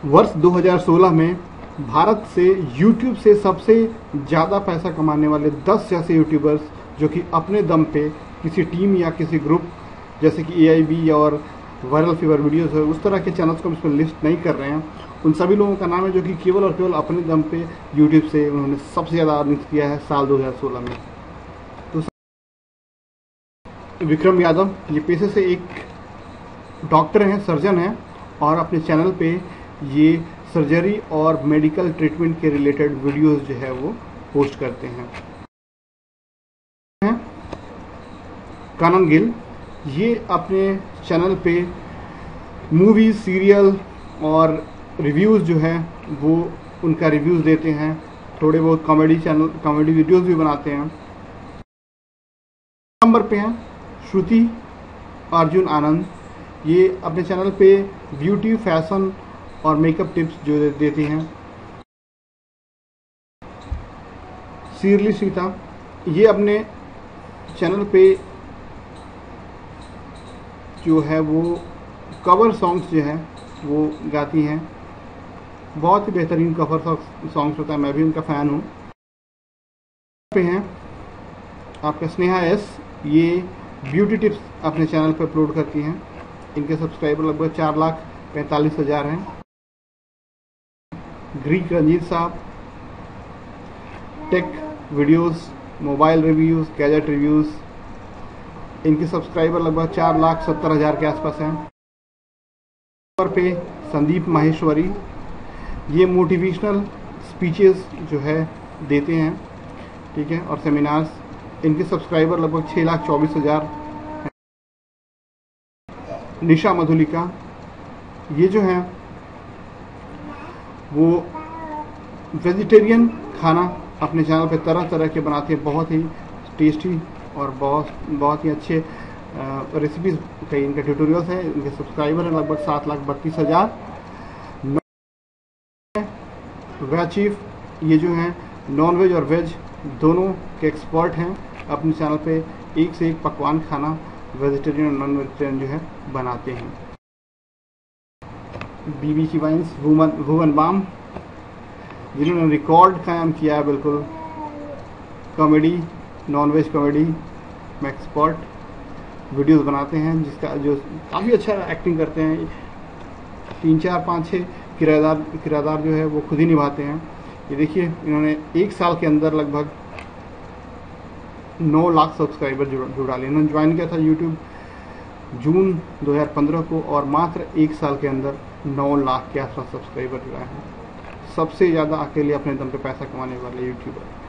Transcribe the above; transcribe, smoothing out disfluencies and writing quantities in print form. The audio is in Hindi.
वर्ष 2016 में भारत से यूट्यूब से सबसे ज़्यादा पैसा कमाने वाले 10 ऐसे यूट्यूबर्स जो कि अपने दम पे किसी टीम या किसी ग्रुप जैसे कि AIB और वायरल फीवर वीडियोस है उस तरह के चैनल्स को हम इसमें लिस्ट नहीं कर रहे हैं। उन सभी लोगों का नाम है जो कि केवल और केवल अपने दम पे यूट्यूब से उन्होंने सबसे ज़्यादा अर्निंग किया है साल 2016 में। तो विक्रम यादव ये पेशे से एक डॉक्टर हैं, सर्जन हैं और अपने चैनल पे ये सर्जरी और मेडिकल ट्रीटमेंट के रिलेटेड वीडियोस जो है वो पोस्ट करते हैं। कानन गिल ये अपने चैनल पे मूवीज, सीरियल और रिव्यूज़ जो है वो उनका रिव्यूज़ देते हैं, थोड़े बहुत कॉमेडी वीडियोस भी बनाते हैं। नंबर पे हैं श्रुति अर्जुन आनंद, ये अपने चैनल पे ब्यूटी, फैशन और मेकअप टिप्स जो देती हैं। सीरली सीता ये अपने चैनल पे जो है वो कवर सॉन्ग्स जो है वो गाती हैं, बहुत ही बेहतरीन कवर सॉन्ग्स होता है, मैं भी उनका फ़ैन हूँ। पे हैं आपका स्नेहा एस, ये ब्यूटी टिप्स अपने चैनल पे अपलोड करती हैं, इनके सब्सक्राइबर लगभग 4,45,000 हैं। ग्रीक रंजीत साहब tech videos, mobile reviews, gadget reviews, इनके सब्सक्राइबर लगभग 4,70,000 के आसपास हैं। नंबर पे संदीप माहेश्वरी, ये मोटिवेशनल स्पीचेस जो है देते हैं, ठीक है, और सेमिनार्स, इनके सब्सक्राइबर लगभग 6,24,000 हैं। निशा मधुलिका ये जो है वो वेजिटेरियन खाना अपने चैनल पे तरह तरह के बनाते हैं, बहुत ही टेस्टी और बहुत ही अच्छे रेसिपीज कई इनके ट्यूटोरियल्स हैं। इनके सब्सक्राइबर हैं लगभग 7,32,000। वेज चीफ ये जो हैं नॉन वेज और वेज दोनों के एक्सपर्ट हैं, अपने चैनल पे एक से एक पकवान खाना वेजिटेरियन और नॉन वेजिटेरियन जो है बनाते हैं। बीबी की वाइन्स भुवन बाम जिन्होंने रिकॉर्ड कायम किया है, बिल्कुल कॉमेडी, नॉन वेज कॉमेडी में एक्सपर्ट वीडियोस बनाते हैं, जिसका जो काफ़ी अच्छा एक्टिंग करते हैं। 3, 4, 5, 6 किरदार जो है वो खुद ही निभाते हैं। ये देखिए इन्होंने एक साल के अंदर लगभग 9 लाख सब्सक्राइबर जुड़ा लिए। इन्होंने ज्वाइन किया था यूट्यूब जून 2015 को और मात्र एक साल के अंदर 9 लाख के आसपास सब्सक्राइबर जुड़ा है। सबसे ज़्यादा अकेले अपने दम पे पैसा कमाने वाले यूट्यूबर।